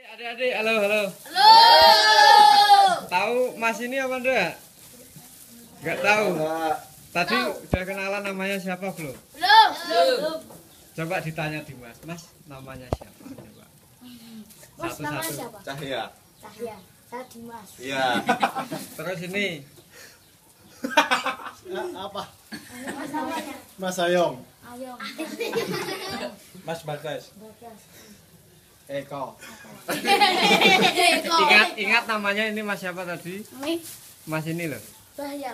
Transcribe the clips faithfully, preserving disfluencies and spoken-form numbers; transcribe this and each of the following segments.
Adik-adik, halo, halo. Halo. Tahu Mas ini apa enggak? Enggak tahu. Tadi udah kenalan namanya siapa belum? Belum. Belum. Coba ditanya Dimas, Mas namanya siapa? Coba. Mas namanya Satu-satu. siapa? Cahya. Cahya. Saya Dimas. Iya. Terus ini Apa? Mas namanya Mas Ayong. Ayong. Mas Bagas. Bagas. Eko. ingat ingat namanya ini Mas siapa tadi? Mami. Mas ini loh. Bahaya.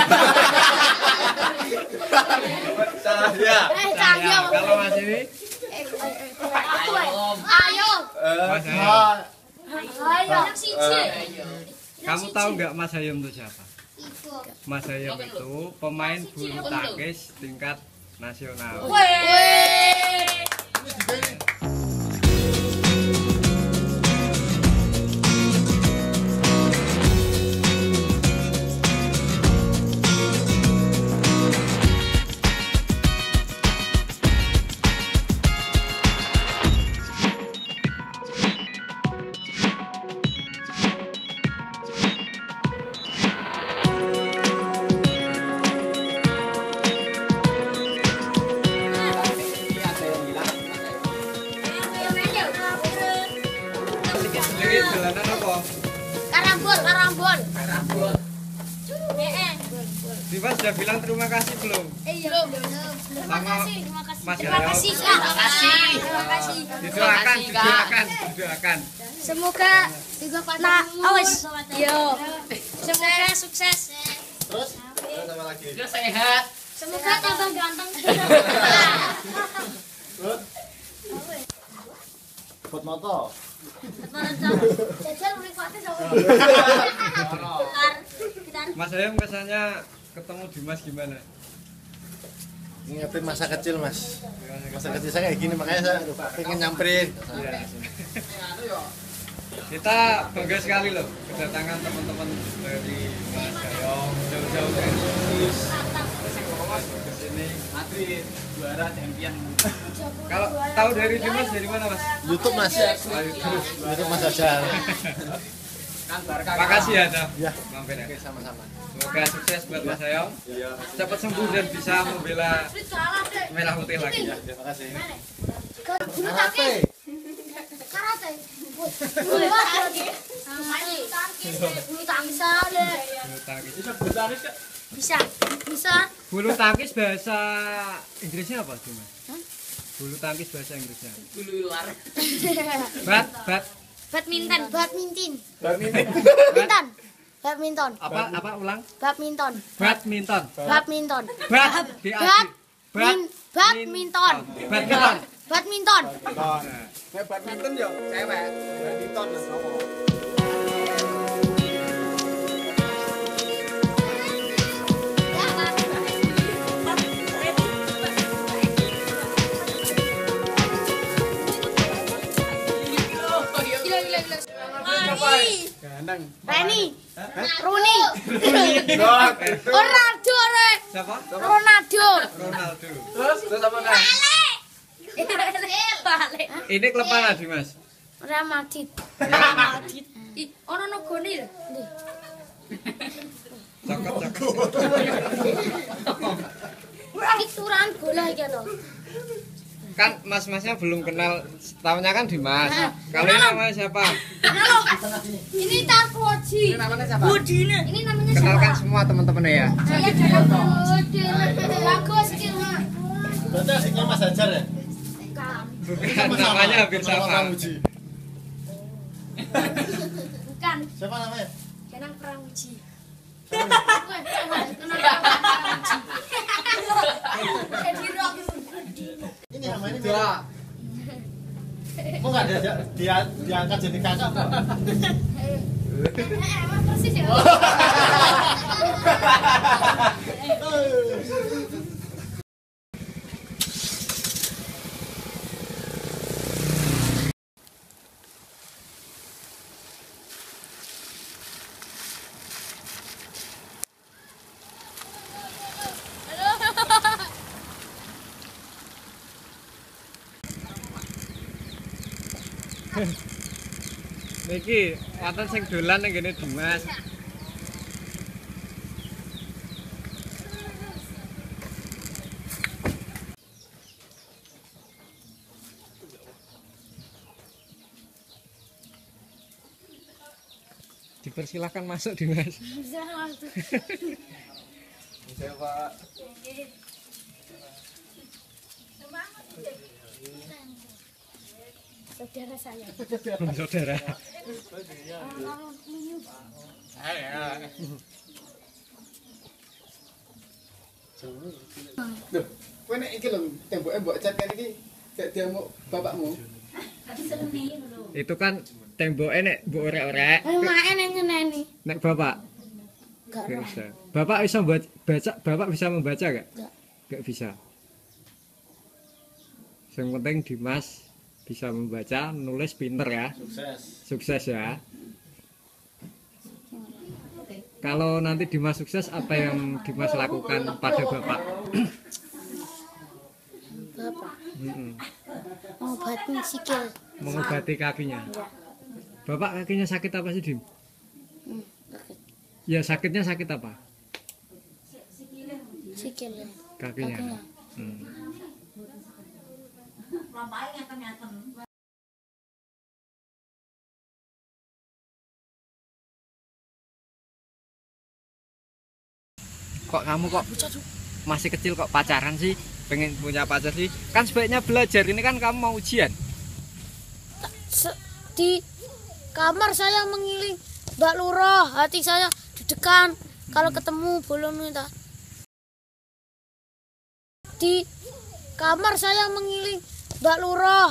Cahya. Eh Cahya. Kalau Mas ini? Eh Ayong. Ayong. Mas Hayom. Ayong. Kamu tahu nggak Mas Hayom itu siapa? Mas Hayom itu pemain bulu tangkis tingkat nasional. Wih. Ini jalanan apa? Karambol, karambol. Karambol. Eh, Dimas sudah bilang terima kasih belum? belum. Terima Sama kasih, terima kasih. Mas Terima Hayom. kasih, Kak. Terima kasih. Terima kasih. Didoakan, didoakan, didoakan. Semoga juga nah, awas. Yo. Semoga sukses. Terus? Terus apa lagi? Dia sehat. Semoga tambah ganteng. Terus? Buat moto. Jajal menikmati sama. Mas Hayom kesannya ketemu Dimas gimana? Ngingetin masa kecil, Mas. Masa kecil saya kayak gini, makanya saya aduh, pengen nyamperin. Iya. Kita bangga sekali loh kedatangan teman-teman dari Mas Hayom jauh-jauh dari Kudus ke sini. Madrid juara champion. Kalau tahu dari Dimas dari mana Mas? YouTube, Mas. YouTube Mas Ajal. Kan Barca. Makasih ya dah. Ya. Mampir ya. Oke, sama-sama. Semoga sukses buat Mas Hayom. Iya. Cepat sembuh dan bisa membela merah putih lagi ya. Terima kasih. Bulu tangkis. Karate. Bulu tangkis. Bulu tangkis ada. Bulu tangkis. Bisa bertaris Kak. Bisa. Bisa. Bulu tangkis bahasa Inggrisnya apa Dimas? Bulu tangkis bahasa Inggrisnya. Bulu luar. Bat, bat, Badminton. Badminton. Badminton. Badminton. Badminton. apa apa ulang? Badminton. Badminton. Badminton. Bat, B A Bad. D. Bat, Badminton. badminton. Badminton. Kayak badminton ya, cewek. Badminton Mas cowok. Gila gila gila. Mari. Gandeng. Reni. Rooney. Dok. Ronaldo rek. Siapa? Ronaldo. Ronaldo. Terus terus apa kan? Balik. Ini klub mana Dimas? Real Madrid. Real Madrid. Ih, ono no gone lho. Cakep, cakep. Iki turan bola iki to. Kan mas-masnya belum kenal, tahunya kan Dimas. Kalian namanya siapa? Halo. Ini Tarkoji. Ini namanya siapa? Budine. Ini namanya Kenalkan siapa? semua teman-temannya ya. Saya dalam Budine. Bagus iki, Mak. Berarti asiknya Mas Ajar ya? Bukan, namanya hampir sama. Uji. Bukan. Siapa namanya? Kenang Pramuji. Kenang Pramuji. Jadi rock. Ini nama ini mirip. Mau nggak dia, dia diangkat jadi kakak? Eh, emang persis ya. Niki wonten sing dolan ning ngene Dimas. Dipersilakan masuk Dimas. Bisa masuk. Bisa Pak. Saudara saya. Saudara. Orang minum. Ayo. Loh, kowe nek iki lho temboke mbok cat kan iki gak diamuk bapakmu. Itu kan temboke nek mbok orek-orek. Eh, main yang ngeneni. Nek bapak Gak Gak roh. bisa. Bapak bisa membaca, baca, bapak bisa membaca gak? Gak. Gak bisa. Yang penting Dimas bisa membaca, nulis pinter ya. Sukses. Sukses ya. Kalau nanti Dimas sukses, apa yang Dimas lakukan pada bapak? Bapak Mm-mm. ngobatin sikil. Mengobati kakinya. Ya. Bapak kakinya sakit apa sih, Dim? Hmm, sakit. Ya sakitnya sakit apa? Sikil. Kakinya. Kakinya. Hmm. Kok kamu kok masih kecil kok pacaran sih? Pengen punya pacar sih? Kan sebaiknya belajar, ini kan kamu mau ujian. Se- di kamar saya mengiling Mbak Lurah, hati saya deg-degan kalau ketemu bolon minta. Di kamar saya mengiling Mbak Lurah.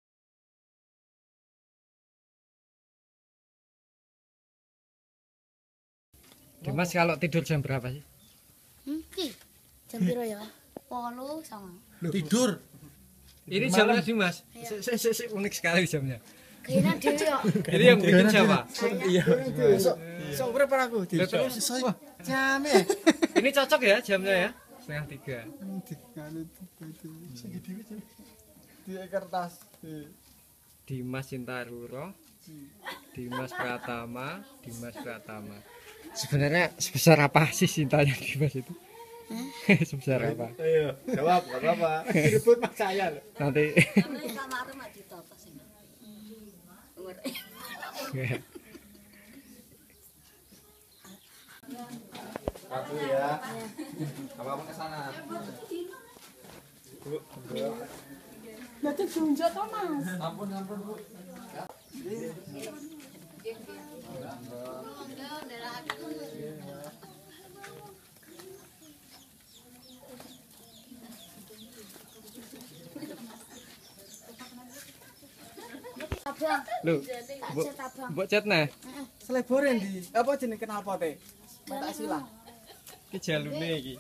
Dimas kalau tidur jam berapa sih? Hmm, ki. Jam piro ya? Polo sama. Tidur. Ini jamnya Dimas. Se- se- se- se- unik sekali jamnya. Kayaknya dia ya. Ini yang bikin siapa? Iya. Sok sok berapa aku? Lah, terus, wah, Jame. ini cocok ya jamnya ya? Setengah tiga. Di kertas. Dimas Cintaruro, Dimas Pratama, Dimas Pratama. Sebenarnya sebesar apa sih cintanya Dimas itu? Sebesar apa? Ayo, jawab, enggak apa-apa. Direbut mak saya loh. Nanti. Satu ya. Apa-apa ke sana. Bu, Nanti junjot to, Mas. ampun, ampun, Bu. Abang, Lu, tak Bu, cet abang. mbok chat nah. Seleboren di apa jeneng kenal pote? Mata silang. Iki jalune iki.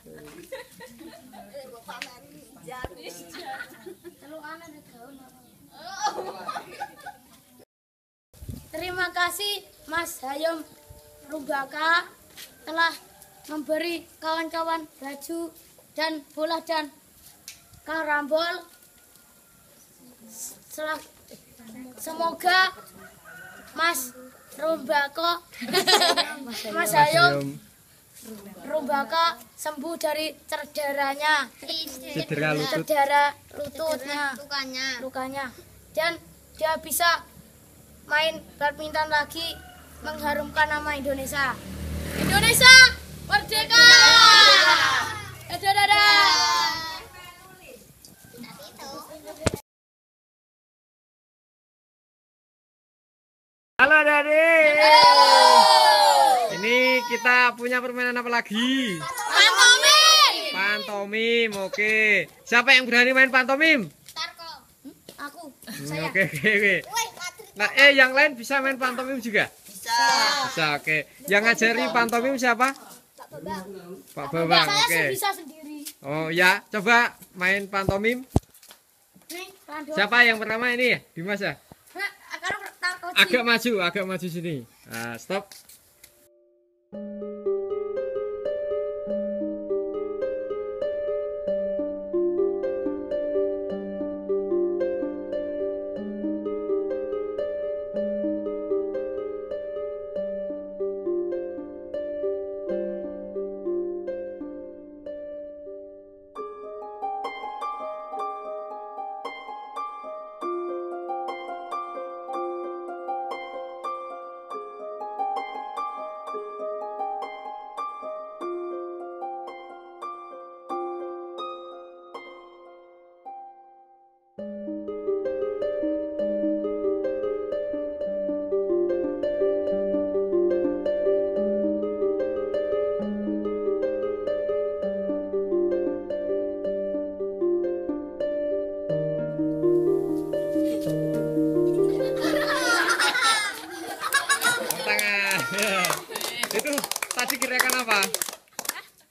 Terima kasih Mas Hayom Rubaka telah memberi kawan-kawan baju dan bola dan karambol. Setelah- Semoga Mas Rubaka Mas Hayom Rubaka sembuh dari cederanya, Cedera lutut. cedera lututnya, Lukanya. lukanya, dan dia bisa main badminton lagi, mengharumkan nama Indonesia. Indonesia merdeka! Dadah, dadah. Halo Dadi. Ini kita punya permainan apa lagi? Pantomim. Pantomim, oke. Siapa yang berani main pantomim? Aku, Hmm, saya. Oke, oke, oke. Nah, eh yang lain bisa main pantomim juga? Bisa. Bisa, oke. Yang ngajari pantomim siapa? Pak Bambang, Saya oke. sih bisa sendiri. Oh ya, coba main pantomim. Nih, Rando. Siapa yang pertama ini ya? Dimas ya? Nah, akan takut sih. Agak maju, agak maju sini. Nah, stop.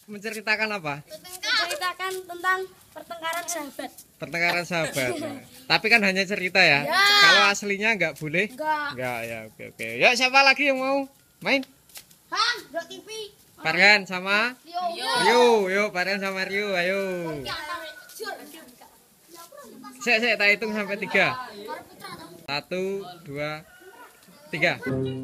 menceritakan apa? Menceritakan tentang pertengkaran sahabat. Pertengkaran sahabat. Tapi kan hanya cerita ya. Ya. Kalau aslinya nggak boleh? Enggak. Enggak ya, oke oke. Yuk siapa lagi yang mau main? Bang, Dok T V. Farhan sama Rio. Rio. Yuk Farhan sama Rio, ayo. Sek sek tak hitung sampai tiga. Satu, dua, tiga.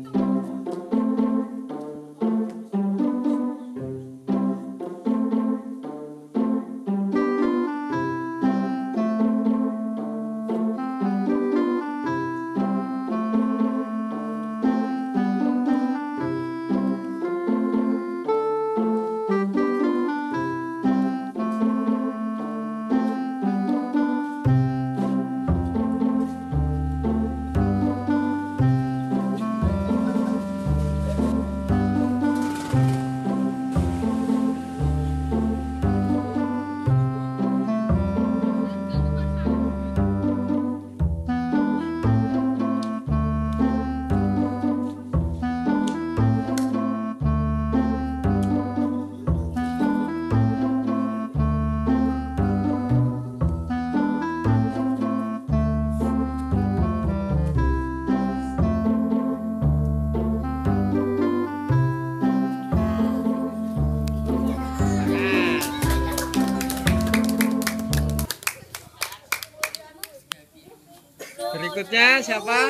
Berikutnya siapa?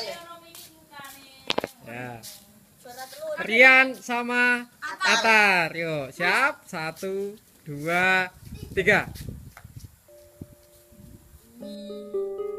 Ya. Rian sama Atar. Yuk, siap? Satu, dua, tiga.